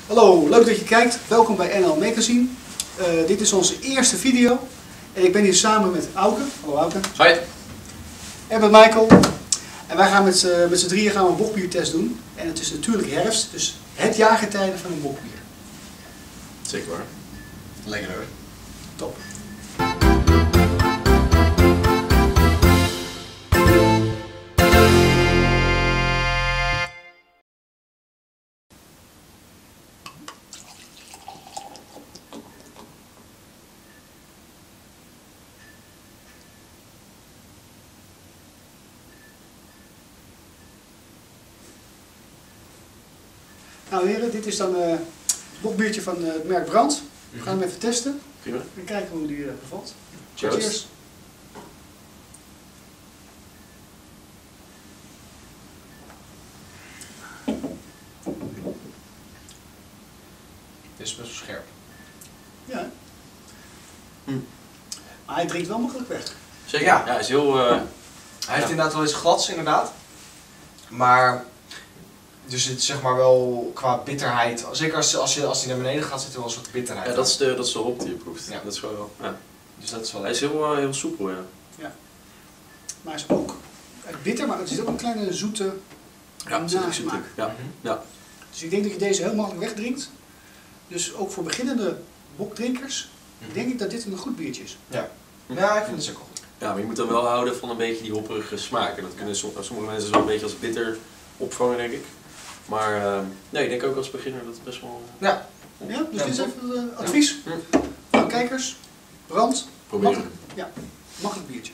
Hallo, leuk dat je kijkt. Welkom bij NL Magazine. Dit is onze eerste video. En ik ben hier samen met Auke. Hallo Auke. Hoi. En met Michael. En wij gaan met z'n drieën een bokbiertest doen. En het is natuurlijk herfst, dus het jaargetijde van een bokbier. Zeker waar. Lekker hoor. Top. Nou heren, dit is dan het bokbiertje van het merk Brand. We gaan hem even testen. Prima. En kijken hoe die bevalt. Cheers. Cheers. Dit is best wel scherp. Ja. Maar hij drinkt wel makkelijk weg. Zeker. Ja, hij is heel... Hij heeft inderdaad wel eens glads, inderdaad. Maar, dus het is zeg maar wel qua bitterheid, zeker als hij naar beneden gaat, zit er wel een soort bitterheid. Ja, dat is de hop die je proeft. Ja. Dat is wel... Ja. Dus dat is wel Hij is heel soepel, ja. Maar hij is ook bitter, maar het is ook een kleine zoete nasmaak. Ja. Ja. Dus ik denk dat je deze heel makkelijk wegdrinkt. Dus ook voor beginnende bokdrinkers denk ik dat dit een goed biertje is. Ja, ja, ik vind het ook wel goed. Ja, maar je moet dan wel houden van een beetje die hopperige smaak. En dat kunnen sommige mensen zo een beetje als bitter opvangen, denk ik. Maar nee, ik denk ook als beginner dat het best wel... Ja. Ja, dus Ja, dit is top. even advies. Nou, kijkers, Brand, Proberen. makkelijk, ja, makkelijk biertje.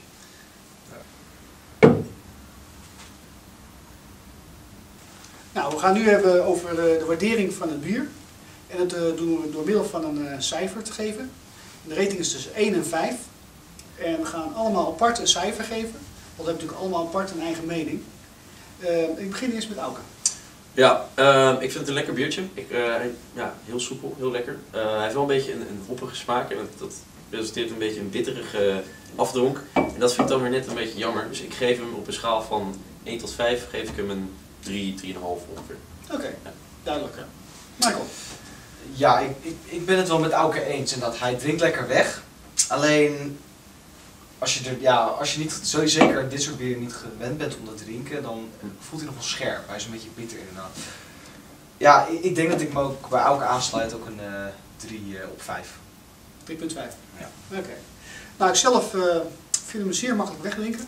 Nou, we gaan nu hebben over de waardering van het bier. En dat doen we door middel van een cijfer te geven. De rating is tussen 1 en 5. En we gaan allemaal apart een cijfer geven. Want we hebben natuurlijk allemaal apart een eigen mening. Ik begin eerst met Auke. Ja, ik vind het een lekker biertje. Ja, heel soepel, heel lekker. Hij heeft wel een beetje een hoppige smaak en dat resulteert een beetje een bitterige afdronk. En dat vind ik dan weer net een beetje jammer. Dus ik geef hem op een schaal van 1 tot 5, geef ik hem een 3, 3,5 ongeveer. Oké, Ja. duidelijk. Michael. Ja, ik ben het wel met Auke eens en dat hij drinkt lekker weg. Alleen, als je niet, zo zeker dit soort bieren niet gewend bent om te drinken, dan voelt hij nog wel scherp. Hij is een beetje bitter inderdaad. Ja, ik denk dat ik me ook bij Auke aansluit, ook een 3 op 5. 3,5. Ja. Oké. Nou, ik zelf vind hem zeer makkelijk wegdrinken.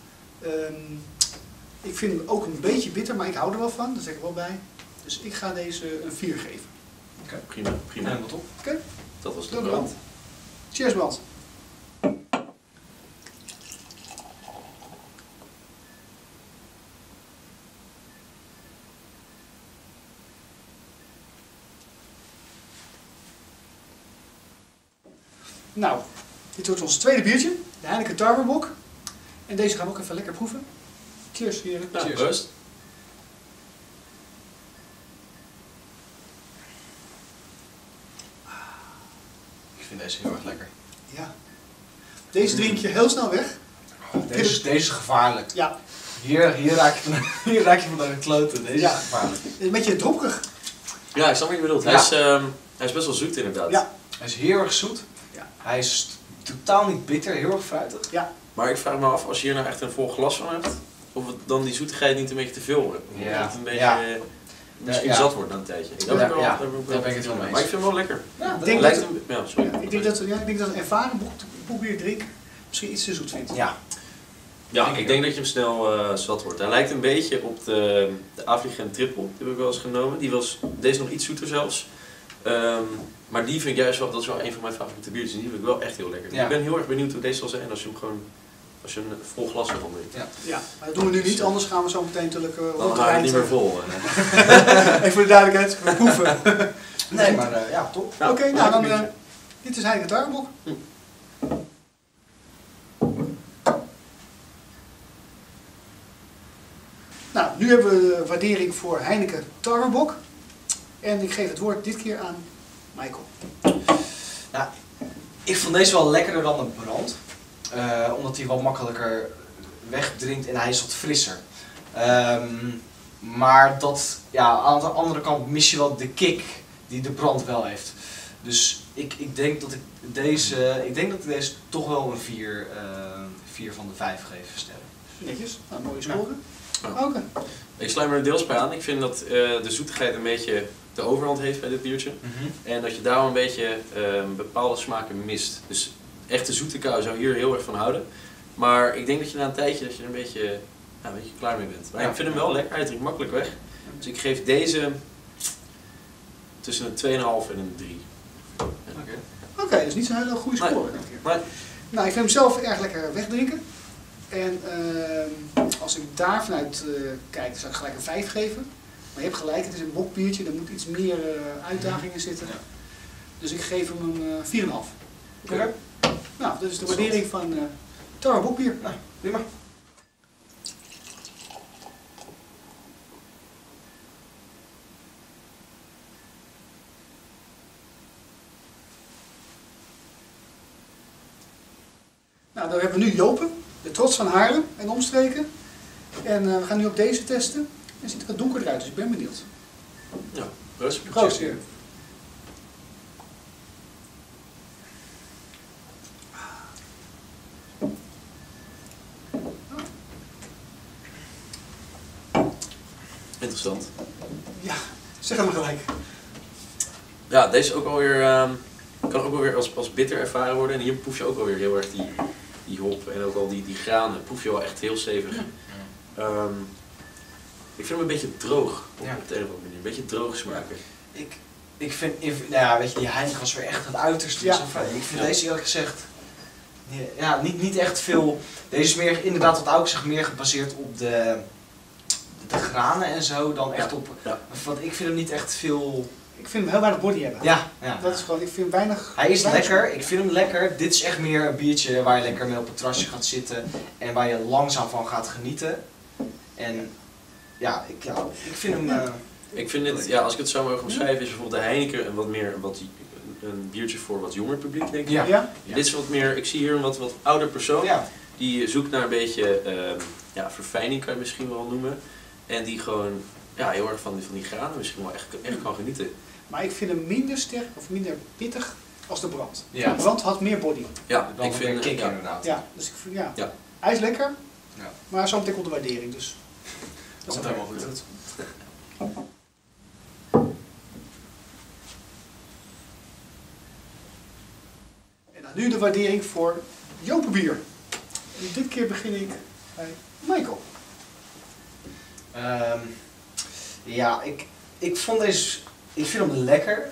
Ik vind hem ook een beetje bitter, maar ik hou er wel van, daar zeg ik wel bij. Dus ik ga deze een 4 geven. Oké. Prima, prima. Helemaal top. Oké. Dat was de Dank u brand. wel. Cheers, Brand. Nou, dit wordt ons tweede biertje, de Heineken Tarwerbok. En deze gaan we ook even lekker proeven. Cheers, heren. Ja, Cheers. proost. Ik vind deze heel erg lekker. Ja. Deze drink je heel snel weg. Deze is gevaarlijk. Ja, Hier raak je van de kloten. Deze Ja. is gevaarlijk. een beetje dropperig. Ja, ik snap wat je bedoelt. Ja. Hij is best wel zoet inderdaad. Ja. Hij is heel erg zoet. Ja. Hij is totaal niet bitter, heel erg fruitig. Ja. Maar ik vraag me af, als je hier nou echt een vol glas van hebt, of het dan die zoetigheid niet een beetje te veel wordt. Of Ja. dat het een beetje Ja. misschien Ja. zat wordt na een tijdje. Ja, Daar ben ik het wel mee eens. Maar ik vind hem wel lekker. Ja, Ik denk Lijkt dat- hem... Ja, sorry. Ik denk dat een ervaren bokbierdrinker misschien iets te zoet vindt. Ja. Ja, denk ik ik denk ook. dat je hem snel zat wordt. Hij lijkt een beetje op de African Triple, die heb ik wel eens genomen. Deze nog iets zoeter zelfs. Maar die vind ik juist wel, dat is wel een van mijn favoriete biertjes. Die vind ik wel echt heel lekker. Ja. Ik ben heel erg benieuwd hoe deze zal zijn als je hem gewoon, als je een vol glas ervan drinkt. Ja. Ja, maar dat doen we nu niet, anders gaan we zo meteen natuurlijk Dan ga je niet meer vol. Even voor de duidelijkheid, we proeven. Nee, maar ja, top. Nou, Oké, nou lekker dan, biertje. dit is Heineken Tarwerbok. Nou, nu hebben we de waardering voor Heineken Tarwerbok. En ik geef het woord dit keer aan Michael. Nou, ik vond deze wel lekkerder dan de Brand. Omdat hij wat makkelijker wegdrinkt en hij is wat frisser. Maar dat, ja, aan de andere kant mis je wel de kick die de brand wel heeft. Dus ik denk dat ik deze toch wel een 4 van de 5 geef sterren. Netjes, nou, mooie score. Ja. Oké. Ik sluit me er deels bij aan. Ik vind dat de zoetigheid een beetje de overhand heeft bij dit biertje. En dat je daar wel een beetje bepaalde smaken mist. Dus echte zoete kou zou hier heel erg van houden. Maar ik denk dat je na een tijdje dat je er een beetje klaar mee bent. Maar Ja. ik vind hem wel lekker, hij drinkt makkelijk weg. Dus ik geef deze tussen een 2,5 en een 3. Oké, dus niet zo'n hele goede score. denk ik. Maar Nou, ik vind hem zelf erg lekker wegdrinken. En als ik daar vanuit kijk, dan zou ik gelijk een 5 geven. Maar je hebt gelijk, het is een bokbiertje, er moet iets meer uitdagingen zitten. Ja. Dus ik geef hem een 4,5. Oké. Nou, dat is de waardering van Tara Bokbier. Nou, prima. Nou, dan hebben we nu Jopen, de trots van Haarlem en omstreken. En we gaan nu op deze testen. Het ziet er wat donkerder uit, dus ik ben benieuwd. ja, proost. Proost, heer. Interessant. Ja, zeg het maar gelijk. Ja, deze ook alweer, kan ook alweer als bitter ervaren worden. En hier proef je ook alweer heel erg die hop en ook al die granen. Proef je wel echt heel stevig. Ik vind hem een beetje droog op Ja. de een of andere manier. Een beetje droog smaken. Ik vind, nou ja, weet je, die Heineken was weer echt het uiterste. Ja. Zo van, ik vind deze eerlijk gezegd, ja, niet echt veel. Deze is meer, inderdaad wat Auke zegt, meer gebaseerd op de granen en zo, dan echt op, Ja. want ik vind hem niet echt veel, Ik vind hem heel weinig body hebben. ja. Dat is gewoon, ik vind weinig... Hij is weinig lekker, ik vind hem lekker. Dit is echt meer een biertje waar je lekker mee op het terrasje gaat zitten en waar je langzaam van gaat genieten. En ja, ik vind hem... Ik vind dit, ja, als ik het zo mag omschrijven, is bijvoorbeeld de Heineken een biertje voor wat jonger publiek, denk ik. Ja. Ja? Dit is wat meer, ik zie hier een wat ouder persoon. ja. Die zoekt naar een beetje verfijning, kan je misschien wel noemen. En die gewoon heel erg van die granen misschien wel echt kan genieten. Maar ik vind hem minder sterk of minder pittig als de brand. Ja. De brand had meer body. Ja, Dan ik weer vind kick inderdaad. Ja, dus ik vind, ja. Ja. Hij is lekker, Ja. maar zo meteen komt de waardering, dus. Dat Komt helemaal goed. En dan nu de waardering voor Jopenbier. En dit keer begin ik bij Michael. Ja, ik vond deze, ik vind hem lekker.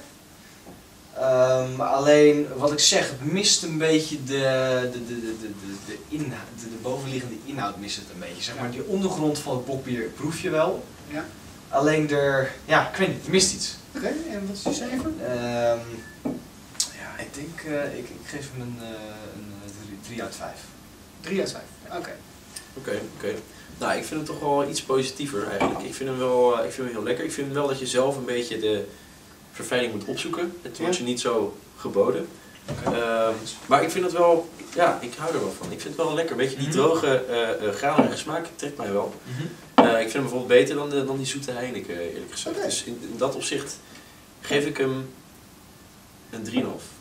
Alleen wat ik zeg, het mist een beetje de bovenliggende inhoud mist het een beetje. Zeg maar, die ondergrond van het bokbier proef je wel. Ja. Alleen ik weet niet, er mist iets. Oké, en wat is je cijfer? Ja, ik denk, ik geef hem een 3 uit 5. 3 uit 5. Oké. Oké. Nou, ik vind hem toch wel iets positiever eigenlijk. Ik vind hem heel lekker. Ik vind wel dat je zelf een beetje de verfijning moet opzoeken. Het wordt je niet zo geboden. Maar ik vind het wel, ja, ik hou er wel van. Ik vind het wel lekker. Weet je, die droge, granige smaak trekt mij wel. Ik vind hem bijvoorbeeld beter dan die zoete Heineken, eerlijk gezegd. Oké. Dus in dat opzicht geef ik hem een 3,5.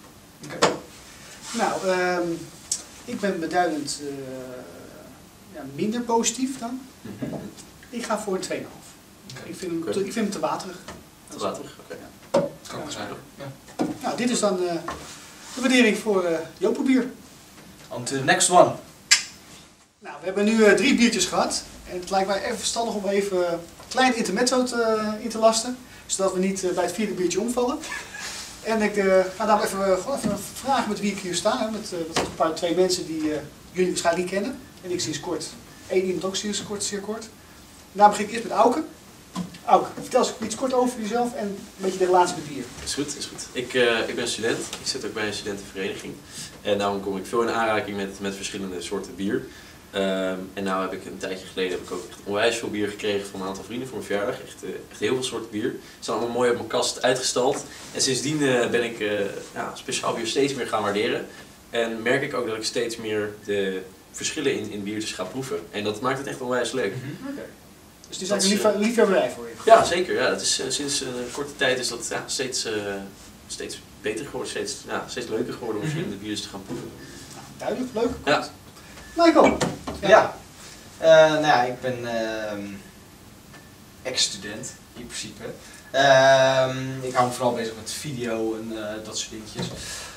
Nou, ik ben beduidend minder positief dan. Ik ga voor een 2,5. Ik vind hem te waterig. Te waterig? Oké. Dat kan ook zijn. Ja. Nou, dit is dan de waardering voor Jopenbier. On to the next one. Nou, we hebben nu 3 biertjes gehad. En het lijkt mij even verstandig om even een klein intermezzo in te lasten. Zodat we niet bij het 4e biertje omvallen. En ik ga dan even vragen met wie ik hier sta. Hè, met een twee mensen die jullie waarschijnlijk niet kennen. En ik sinds kort. Eén iemand ook zeer kort. Daar begin ik eerst met Auke. Auke, vertel eens iets kort over jezelf en een beetje de relatie met bier. Is goed. Ik ben student. Ik zit ook bij een studentenvereniging. En daarom kom ik veel in aanraking met verschillende soorten bier. En nou heb ik een tijdje geleden ook echt onwijs veel bier gekregen van een aantal vrienden voor mijn verjaardag. Echt heel veel soorten bier. Ze zijn allemaal mooi op mijn kast uitgestald. En sindsdien ben ik speciaal bier steeds meer gaan waarderen. En merk ik ook dat ik steeds meer de verschillen in biertjes ga proeven. En dat maakt het echt onwijs leuk. Dus het is eigenlijk een liefhebberij voor je. Ja, zeker. Ja, dat is, sinds een korte tijd is dat steeds beter geworden, steeds leuker geworden om verschillende biertjes te gaan proeven. Nou, duidelijk, leuk. Goed. Ja. Michael. Ja. Nou ja, ik ben ex-student in principe. Ik hou me vooral bezig met video en dat soort dingetjes.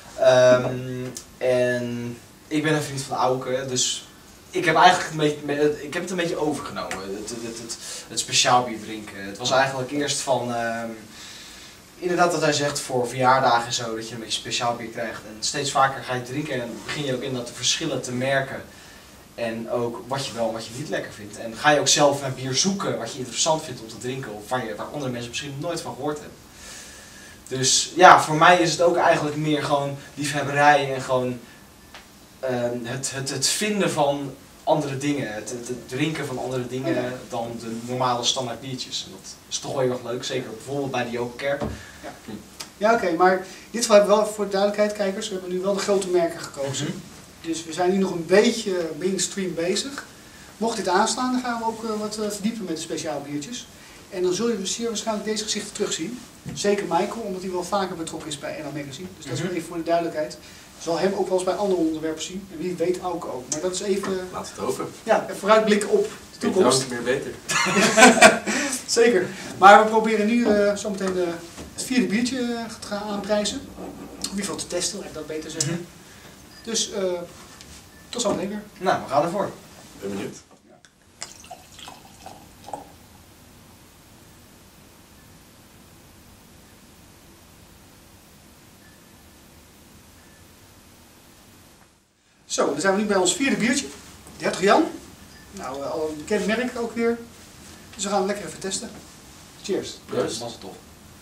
En ik ben een vriend van Auke, dus ik heb eigenlijk het een beetje overgenomen. Het speciaal bier drinken. Het was eigenlijk eerst van, inderdaad wat hij zegt, voor verjaardagen en zo, dat je een beetje speciaal bier krijgt. En steeds vaker ga je drinken en begin je ook inderdaad de verschillen te merken. En ook wat je wel en wat je niet lekker vindt. En ga je ook zelf naar bier zoeken wat je interessant vindt om te drinken of waar andere mensen misschien nog nooit van gehoord hebben. Dus ja, voor mij is het ook eigenlijk meer gewoon liefhebberij en gewoon het vinden van andere dingen. Het drinken van andere dingen dan de normale standaard biertjes. En dat is toch wel heel erg leuk, zeker bijvoorbeeld bij de Jopen Kerk. Ja, oké, maar in dit geval hebben we wel, voor de duidelijkheid kijkers, we hebben nu wel de grote merken gekozen. Dus we zijn nu nog een beetje mainstream bezig. Mocht dit aanslaan, dan gaan we ook wat verdiepen met de speciaal biertjes. En dan zul je zeer waarschijnlijk deze gezichten terugzien. Zeker Michael, omdat hij wel vaker betrokken is bij NL Magazine. Dus dat is wel even voor de duidelijkheid. Je zal hem ook wel eens bij andere onderwerpen zien. En wie weet ook. Maar dat is even... Laat het over. Ja, een vooruitblik op de toekomst. Niet meer beter. Zeker. Maar we proberen nu zometeen het vierde biertje te gaan aanprijzen. Of in ieder geval te testen, laat ik dat beter zeggen. Dus tot zometeen weer. Nou, we gaan ervoor. Ik ben benieuwd. Zo, dan zijn we nu bij ons vierde biertje. De Hertog Jan. Nou, al een bekend merk ook weer. Dus we gaan het lekker even testen. Cheers. Dat was het toch.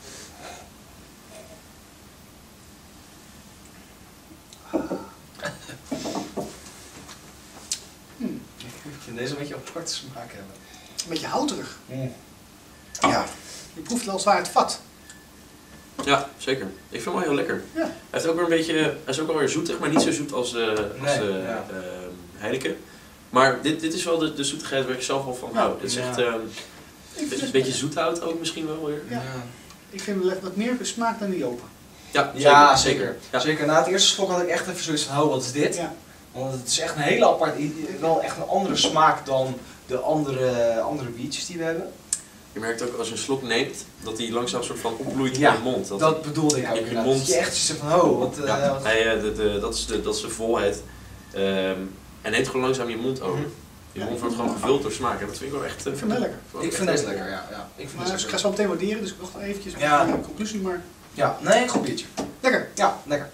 Ik vind deze een beetje aparte smaak hebben. Een beetje houterig. Ja. Je proeft wel als het ware het vat. Ja, zeker. Ik vind hem wel heel lekker. Ja. Hij heeft ook weer een beetje, hij is ook wel weer zoetig, maar niet zo zoet als de Heineken. Maar dit is wel de zoetigheid waar ik zelf wel van hou. Dit is echt een beetje zoethout ook misschien wel weer. Ja. Ik vind het wat meer smaak dan die open. Ja, zeker. Ja. Zeker. Na het eerste slok had ik echt even zoiets van, oh, wat is dit? Ja. Want het is echt een hele aparte, wel echt een andere smaak dan de andere biertjes die we hebben. Je merkt ook als je een slok neemt, dat die langzaam soort van opbloeit in Ja, je mond. Dat bedoelde ik ook. in je Dat mond. je echt zegt van, oh, wat... dat is de volheid. En neemt gewoon langzaam je mond over. Je mond wordt gewoon gevuld door smaak. En dat vind ik wel echt... Ik vind het lekker. Ik vind deze lekker, ja. Ik vind Maar deze ik ga lekker. zo meteen waarderen, dus ik wacht nog eventjes op de conclusie. Maar Ja, nee, een goed biertje. lekker. Ja, lekker.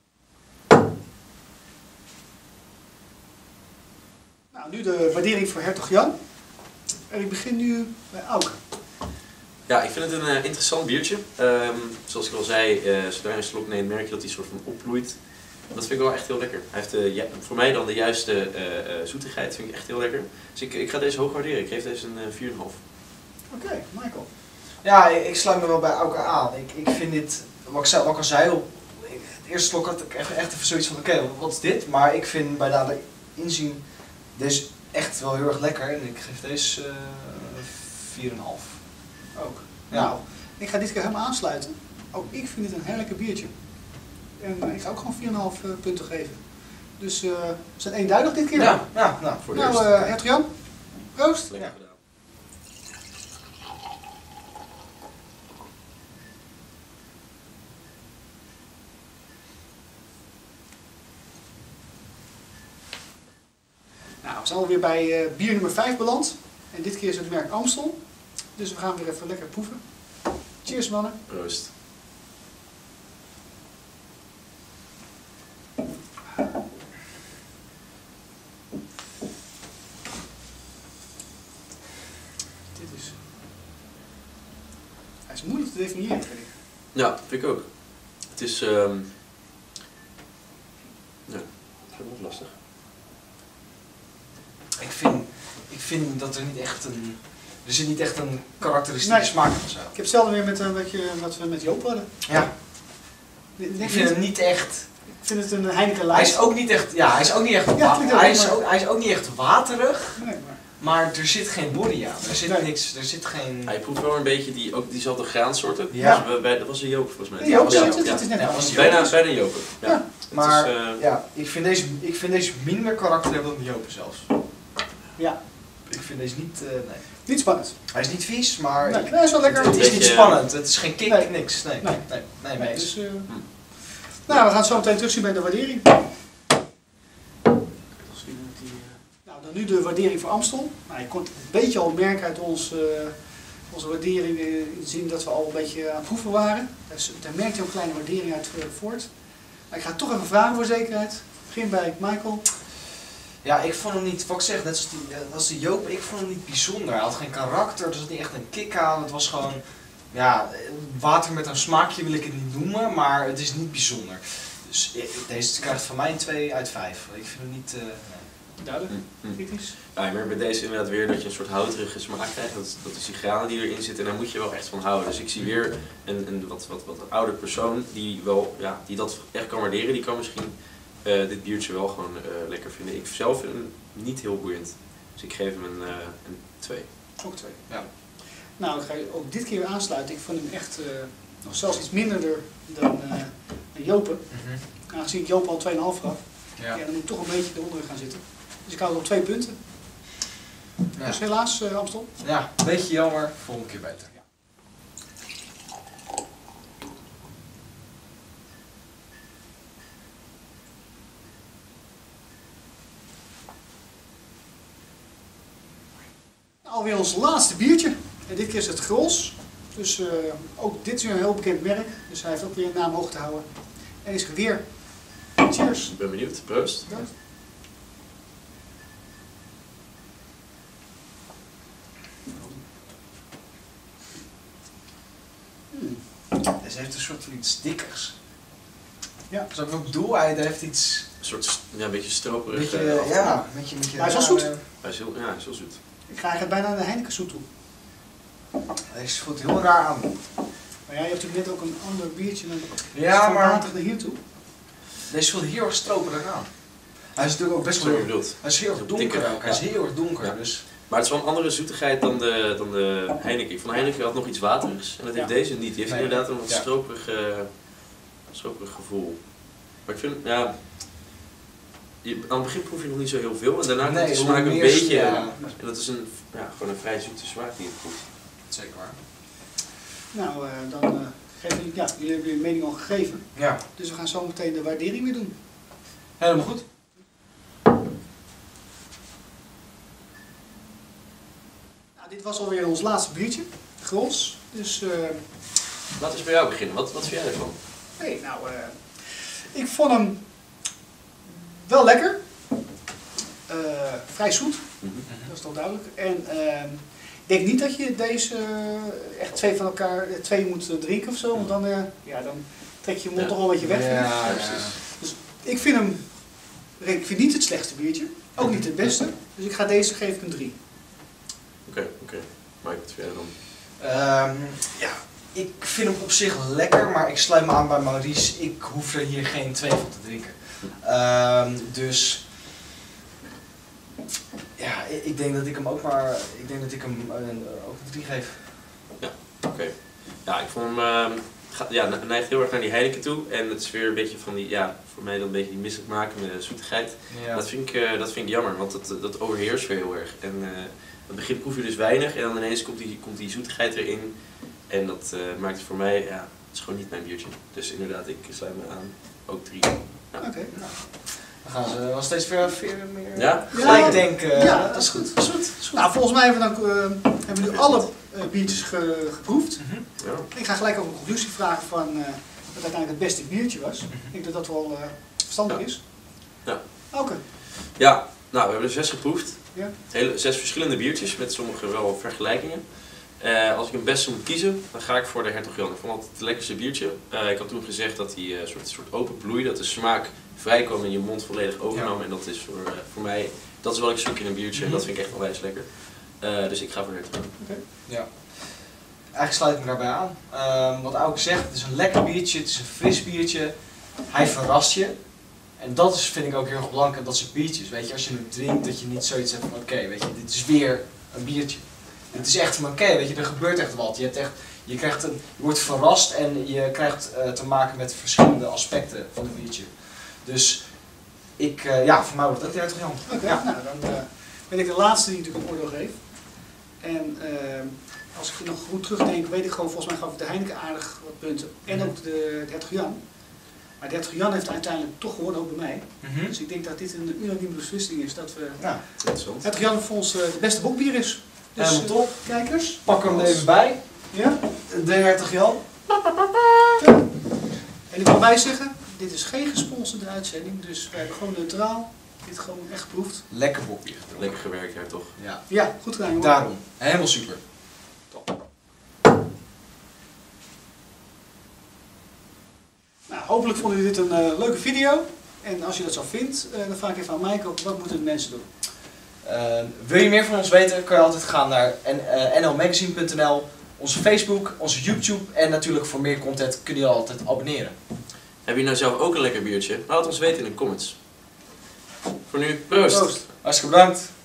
Nou, nu de waardering voor Hertog Jan. En ik begin nu bij Auke. Ja, ik vind het een interessant biertje. Zoals ik al zei, zodra je een slok neemt, merk je dat hij soort van opbloeit. Dat vind ik wel echt heel lekker. Hij heeft voor mij dan de juiste zoetigheid, vind ik echt heel lekker. Dus ik ga deze hoog waarderen. Ik geef deze een 4,5. Oké, Michael. Ja, ik sluit me wel bij Auke aan. Ik vind dit, wat ik al zei, het eerste slok had ik echt even zoiets van, oké, wat is dit? Maar ik vind bij nader inzien deze echt wel heel erg lekker en ik geef deze 4,5. Ook. Ja. Nou, ik ga dit keer helemaal aansluiten. Ook ik vind het een heerlijke biertje. En ik ga ook gewoon 4,5 punten geven. Dus we zijn eenduidig dit keer. Ja, nou. Voor de Nou, eerste. Hertog Jan, proost. Lekker Ja. gedaan. Nou, we zijn alweer bij bier nummer 5 beland. En dit keer is het merk Amstel. Dus we gaan weer even lekker proeven. Cheers mannen. Proost. Dit is... Hij is moeilijk te definiëren, vind ik. Ja, vind ik ook. Het is... ja, ik vind het lastig. Ik vind dat er niet echt een... Er zit niet echt een karakteristieke Nee. smaak of zo. Ik heb hetzelfde weer met wat we met Joop hadden. Ja, ik vind hem niet echt... Ik vind het een Heineken Hij Light. is ook niet echt... Ja, hij is ook niet echt... Ja, klinkt ook hij maar- is ook niet echt waterig. Nee, Maar er zit geen body aan. Er zit Nee. niks. Er zit geen... Hij proeft wel een beetje ook diezelfde graansoorten. Ja. Dus dat was een joop volgens mij. Nee, Joop, ja, het ja. is net Ja, wel. was Bijna jopen. Ja. Ja. Maar Het is, ja, ik vind deze minder karakter hebben dan de Jopen zelfs. Ja, Ik vind deze niet... nee. niet spannend. Hij is niet vies, maar... Nee, dat is wel lekker. Het is niet beetje- spannend. Het is geen kick, Nee. niks. Nee, Nee. nee, mee eens. Dus, nou, we gaan het zo meteen terugzien bij de waardering. Nou, dan nu de waardering voor Amstel. Nou, je kon het een beetje al merken uit onze waardering in de zin dat we al een beetje aan het proeven waren. Dus daar merkt je ook een kleine waardering uit voort. Maar ik ga toch even vragen voor zekerheid. Ik begin bij Michael. Ja, ik vond hem niet, wat ik zeg, net als de Joop, ik vond hem niet bijzonder. Hij had geen karakter, er zat niet echt een kick aan. Het was gewoon, ja, water met een smaakje wil ik het niet noemen, maar het is niet bijzonder. Dus deze krijgt van mij een 2 uit 5. Ik vind hem niet, nee. Duidelijk. Kritisch. Ja, je merkt bij deze inderdaad weer dat je een soort houterige smaak krijgt. Dat is die granen die erin zitten en daar moet je wel echt van houden. Dus ik zie weer een wat ouder persoon die wel, ja, die dat echt kan waarderen. Die kan misschien dit biertje wel gewoon lekker vinden. Ik zelf vind hem niet heel boeiend. Dus ik geef hem een 2. Ook 2. Ja. Nou, ik ga je ook dit keer weer aansluiten. Ik vond hem echt nog zelfs iets minder dan Jopen. Aangezien ik Jopen al 2,5 gaf. Ja. Dan moet ik toch een beetje eronder gaan zitten. Dus ik hou het op 2 punten. Ja. Dus helaas Amstel. Ja, een beetje jammer, volgende keer beter. Alweer ons laatste biertje. En dit keer is het Grols. Dus ook dit is weer een heel bekend merk. Dus hij heeft ook weer een naam hoog te houden. En is weer. Cheers. Ik ben benieuwd. Proost. Ja. Deze heeft een soort van iets dikkers. Ja. Dus wat ik bedoel, hij heeft iets... Een soort, ja, een beetje stroperig. Beetje, ja, een beetje Maar hij is wel zoet. Hij is hij is heel zoet. Ik ga eigenlijk bijna naar de Heineken zoet toe. Deze voelt heel raar aan. Maar jij hebt natuurlijk net ook een ander biertje. Dan Ja, maar water naar hier toe. deze voelt heel erg stroperig aan. Hij is natuurlijk ook best Zo je wel... bedoelt. Hij is heel erg donker Dikker, ook. Hij is ja. heel erg donker, Ja. dus... Maar het is wel een andere zoetigheid dan de Heineken. Ik vond Heineken had nog iets waterigs en dat heeft Ja. deze niet. Die heeft Nee. inderdaad een wat Ja. stroperig gevoel. Maar ik vind, ja... aan het begin proef je nog niet zo heel veel en daarna komt de hoe smaak een meer- beetje... ja, En dat is gewoon een vrij zoete smaak die je proeft. zeker waar. Nou, dan geef ik, ja, jullie hebben je mening al gegeven. Ja, Dus we gaan zo meteen de waardering weer doen. helemaal goed. Nou, dit was alweer ons laatste biertje. Grols. Dus, Laten we eens bij jou beginnen. Wat vind jij ervan? nee, nou, ik vond hem wel lekker. Vrij zoet. Dat is toch duidelijk. En ik denk niet dat je deze echt twee moet drinken of zo. Want dan, dan trek je je mond Ja. toch wel een beetje weg. vind ik. Ja, precies. Ik vind hem, ik vind niet het slechtste biertje. Ook niet het beste. Dus ik ga deze geef ik een 3. Oké. Mike, wat vind jij dan? ja, ik vind hem op zich lekker, maar ik sluit me aan bij Maurice. Ik hoef er hier geen 2 van te drinken. Dus ja, ik denk dat ik hem ook maar, ook een 3 geef. Oké. Ja, ik vond hem... neigt heel erg naar die Heineken toe. En het is weer een beetje van die... Ja, voor mij dan een beetje die misselijkmakende zoetigheid. Ja. Dat vind ik jammer, want dat overheerst weer heel erg. En aan het begin proef je dus weinig en dan ineens komt die zoetigheid erin. En dat maakt het voor mij, ja, het is gewoon niet mijn biertje. Dus inderdaad, ik sluit me aan. Ook 3. Oké. Nou, dan gaan ze wel steeds meer Ja? gelijk denken. Ja, dat is goed. Dat is goed. Nou, volgens mij hebben we nu alle biertjes geproefd. Ja. Ik ga gelijk ook een conclusie vragen van wat uiteindelijk het beste biertje was. Ik denk dat dat wel verstandig Ja. is. Ja. Oké. Ja, nou, we hebben er 6 geproefd. Ja. 6 verschillende biertjes, met sommige wel vergelijkingen. Als ik een beste moet kiezen, dan ga ik voor de Hertog Jan. Ik vond het lekkerste biertje. Ik had toen gezegd dat hij een soort open bloei, dat de smaak vrij kwam en je mond volledig overnam. Ja. En dat is voor mij, dat is wat ik zoek in een biertje en dat vind ik echt onwijs lekker. Dus ik ga voor Hertog Jan. Ja. Eigenlijk sluit ik me daarbij aan. Wat Auke zegt, het is een lekker biertje, het is een fris biertje. Hij verrast je. En dat is, vind ik ook heel erg belangrijk, dat soort biertjes. Weet je, als je het drinkt, dat je niet zoiets hebt van oké, weet je, dit is weer een biertje. Het is echt van oké, weet je, er gebeurt echt wat. Je wordt verrast en je krijgt te maken met verschillende aspecten van een biertje. Dus voor mij wordt dat de uitgang. Oké, Ja. nou dan ben ik de laatste die natuurlijk een oordeel geeft. En als ik nog goed terugdenk, weet ik gewoon, volgens mij gaf ik de Heineken aardig wat punten. En ook de Hertog Jan. Maar de Hertog Jan heeft uiteindelijk toch gewonnen, ook bij mij. Dus ik denk dat dit een unanieme beslissing is dat we... Ja, Interessant. Hertog Jan voor ons de beste bokbier is. Dus helemaal top. kijkers. Pak hem er even bij. Ja? De Hertog Jan. En ik wil bij zeggen, dit is geen gesponsorde uitzending, dus wij hebben gewoon neutraal dit gewoon echt geproefd. Lekker bokbier. Lekker gewerkt, ja toch? Ja. Ja, goed gedaan jongen. Daarom. Helemaal super. Nou, hopelijk vonden jullie dit een leuke video. En als je dat zo vindt, dan vraag ik even aan Maaike, wat moeten de mensen doen? Wil je meer van ons weten, kan je altijd gaan naar nlmagazine.nl, onze Facebook, onze YouTube en natuurlijk voor meer content kun je altijd abonneren. Heb je nou zelf ook een lekker biertje? Laat het ons weten in de comments. Voor nu, proost! Proost. Hartstikke bedankt.